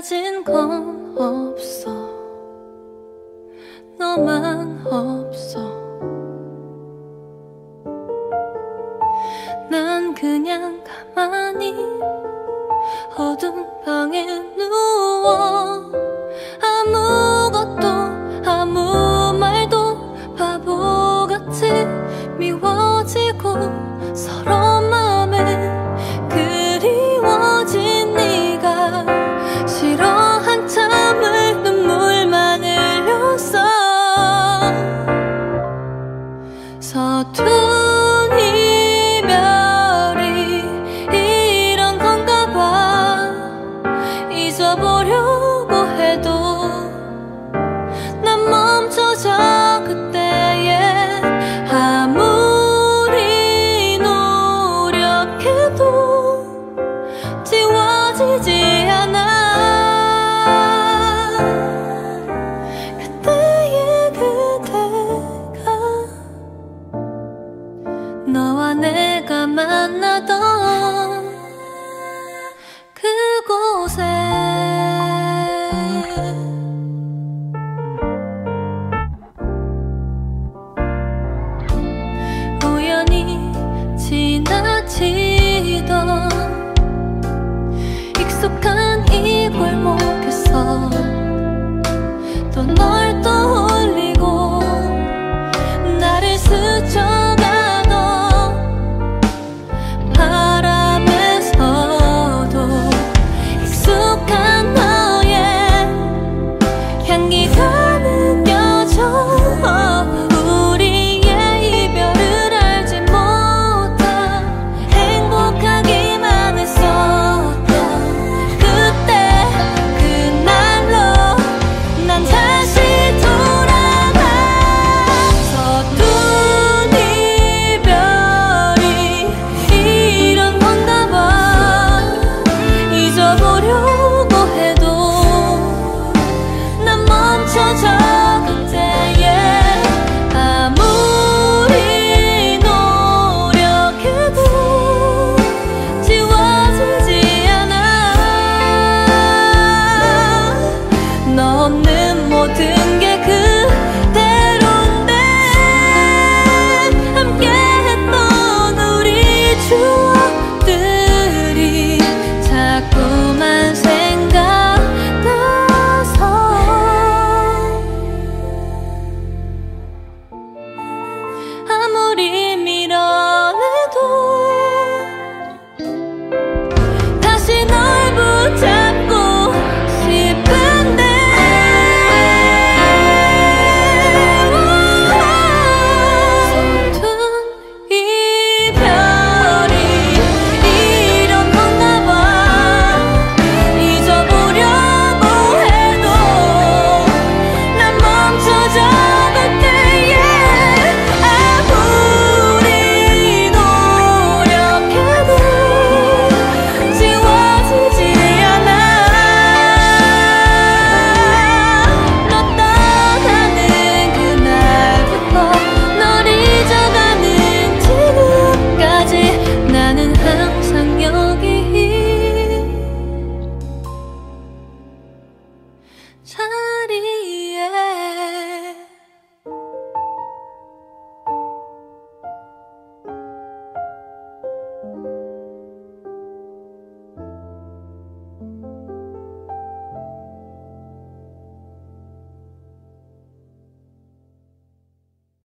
가진 건 없어. 너만 없어. 난 그냥 가만히 어두운 방에 누워 아무것도 아무 말도 바보같이 미워지고 서로 맘에 그리워진 네가 싫어 한참을 눈물만 흘렸어. 서툰 이별이 이런 건가 봐. 잊어보려고 해도 난 멈춰져 그때에. 아무리 노력해도 지워지지 않아. 그때의 그대가 너와 내가 만나던 그곳에. 우연히 지나치던 익숙한 이 골목에서